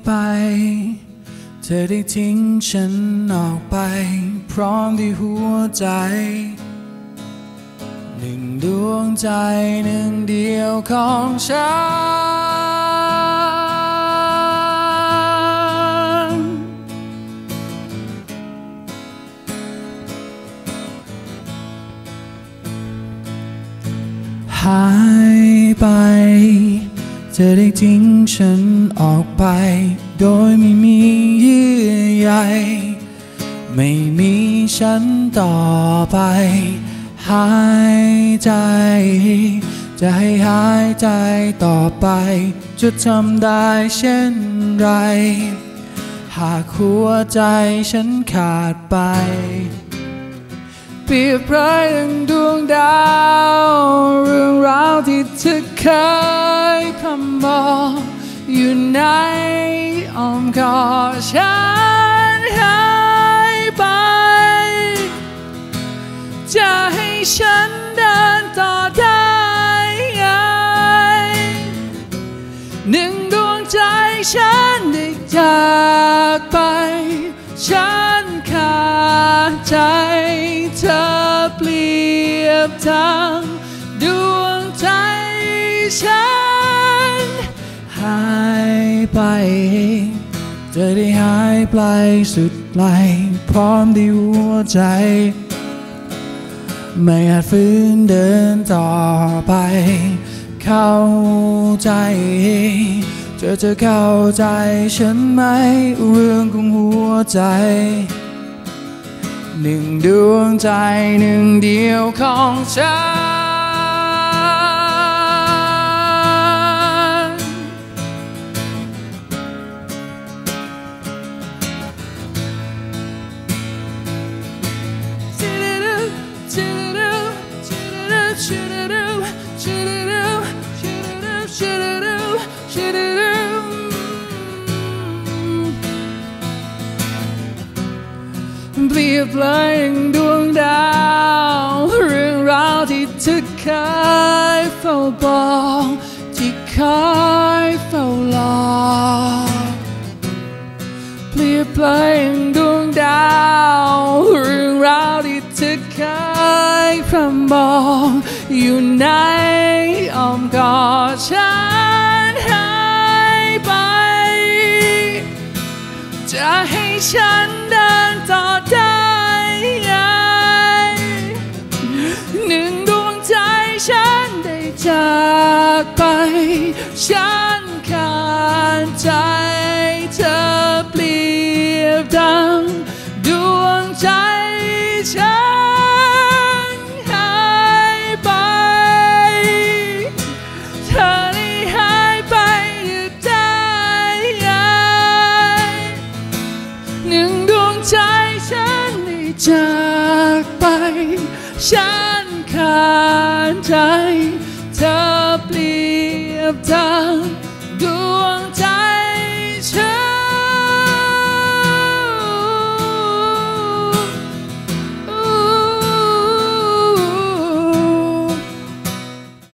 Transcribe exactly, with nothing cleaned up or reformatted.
ไปเธอได้ทิ้งฉันออกไปพร้อมที่หัวใจหนึ่งดวงใจหนึ่งเดียวของฉันหายไปเธอได้ทิ้งฉันออกไปโดยไม่มีเยื่อใยไม่มีฉันต่อไปหายใจจะให้หายใจต่อไปจะทำได้เช่นไรหากหัวใจฉันขาดไปเปรียบเปรยดังดวงดาวเรื่องราวที่เธอเคยพร่ำบอกอยู่ในอ้อมกอดฉันหายไปจะให้ฉันเดินต่อได้ไงหนึ่งดวงใจฉันได้จากไปฉันขาดใจเธอเปรียบดังดวงใจฉันหายไปเธอได้หายไปสุดปลายพร้อมที่หัวใจไม่อาจฝืนเดินต่อไปเข้าใจเธอจะเข้าใจฉันไหมเรื่องของหัวใจหนึ่งดวงใจหนึ่งเดียวของฉันเปรียบเลยดังดวงดาวเรื่องราวที่เธอเคยเฝ้าบอกที่เคยเฝ้ารอเปรียบเลยดังดวงดาวเรื่องราวที่เธอเคยพร่ำบอกอยู่ในอ้อมกอดฉันหายไปจะให้ฉันเดินต่อได้ไงหนึ่งดวงใจฉันได้จากไปฉันขาดใจเธอเปรียบดังดวงใจฉันหายไปเธอได้หายไปอยู่ได้ไงหนึ่งดวงใจฉันได้จากไปฉันขาดใจเธอเปรียบดัง